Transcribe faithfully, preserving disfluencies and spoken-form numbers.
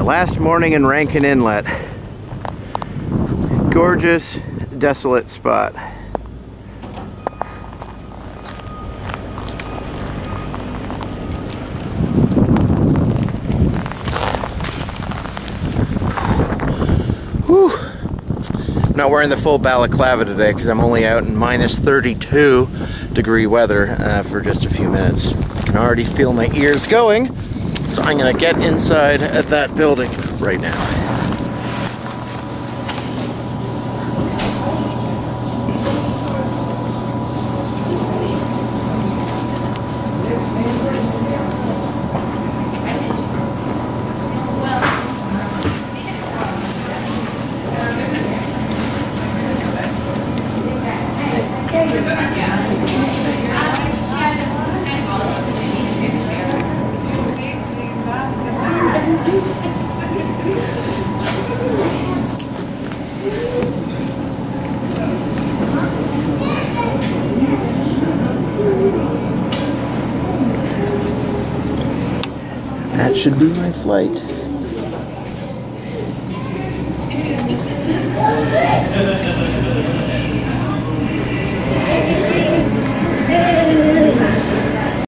last morning in Rankin Inlet. Gorgeous, desolate spot. Whew. I'm not wearing the full balaclava today because I'm only out in minus thirty-two degree weather uh, for just a few minutes. I can already feel my ears going, so I'm going to get inside at that building right now. That should be my flight.